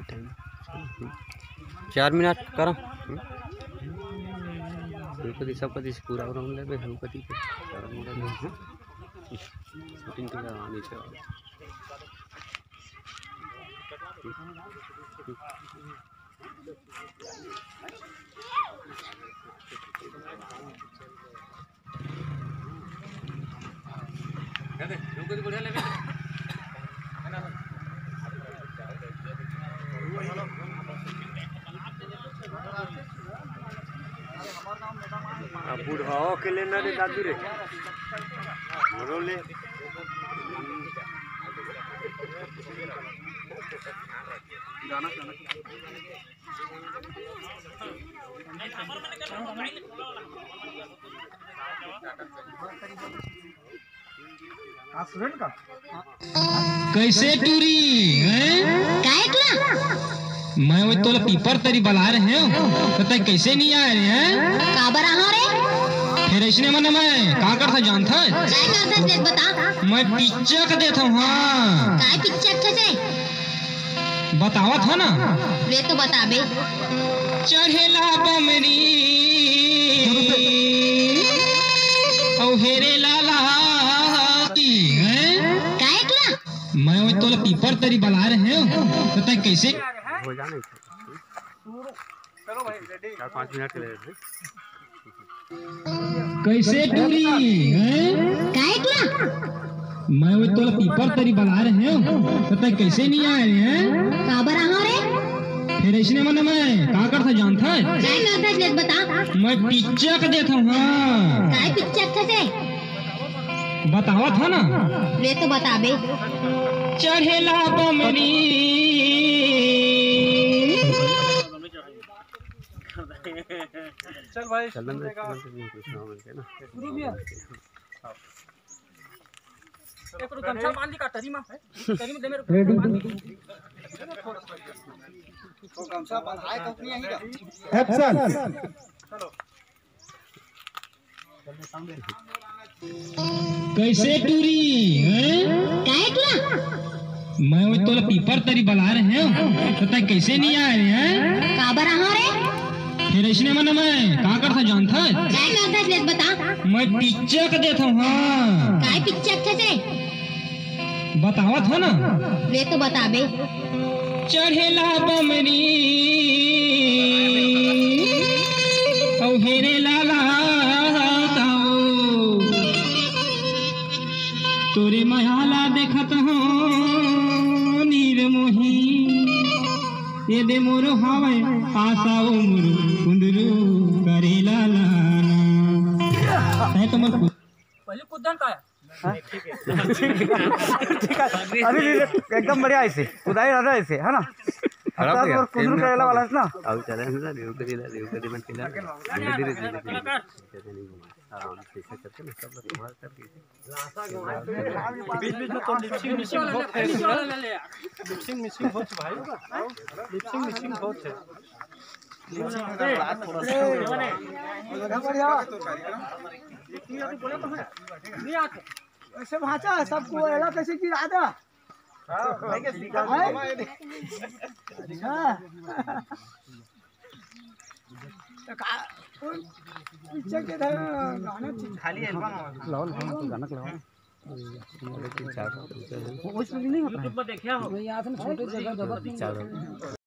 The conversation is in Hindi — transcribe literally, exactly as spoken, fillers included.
टाइम चार मिनट करो कभी सब कभी पूरा राउंड लेबे हम कभी शूटिंग के आनी चाहिए दे रुको तो बढ़िया लेबे अब बुढ़ाओ के लेना रे दादू रे मोरो ले गाना गाना स्टूडेंट का कैसे टूरी हैं मैं वो तो पीपर तरी बला रहे हो पता कैसे नहीं आ रहे हैं काबर आहो रे फिर इसने मन मैं का करता जानता है काय करता है बता मैं पिक्चर का देता हूँ हाँ काय पिक्चर थे बतावा था ना वे तो बता बे चढ़ेला बमरी औ हेरे लाला की हैं काय एकला मैं वो तो पीपर तरी बला रहे हो पता कैसे हो जाने चलो भाई रेडी चार पाँच मिनट के लिए कैसे टूरी हैं काय एकला मैं वो तो पीपर तरी बना रहे हो पता कैसे नहीं आ रहे हैं काबर आहो रे फिर इसने मन मैं का करता जानता है काय करता है बता मैं पिक्चर का देता हूँ हाँ काय पिक्चर थे बतावा था ना वे तो बता बे चढ़ेला बमरी चल भाई चलन में चलन में कुछ ना मिलके ना शुरू भी है एक तो गमछा बांध दी का तरी में तरी में दे मेरे को तो गमछा बांधाए कंपनी यही का एक्शन चलो कैसे टूरी हैं काय एकला मैं वो तो पीपर तरी बना रहे हो पता कैसे नहीं आ रहे हैं काबर आहो रे फिर इसने मन मैं का करता जानता है काय करता है बता मैं पिक्चर का देता हूँ हाँ काय पिक्चर थे बतावा था ना वे तो बता बे चढ़ेला बमरी औ हेरे लाला ताओ तोरे महाला देखत हो नीरमोही ये दे मोरो हावे आसाओ मोरो कुंडरू करे लाला है तो मत पहले कुदन का है ठीक है अभी एकदम बढ़िया ऐसे खुदाई रहा ऐसे है ना और कुंदरू करेला वाला है ना अब चले ना देव करी ला देव करी मन केला धीरे धीरे धीरे धीरे आराम से ऐसा करके ना सब लोग बाहर करके बीच बीच में तो लिपसिंग मिसिंग बहुत है लिपसिंग मिसिंग बहुत भाई लिपसिंग मिसिंग बहुत है लिपसिंग का बात थोड़ा सा बढ़िया नहीं आते ऐसे भाषा सबको एला कैसे की आदा खाली एल्बम लाओ गाना लगाओ लेकिन चार वो नहीं होता है देखा हो यहाँ से छोटे जगह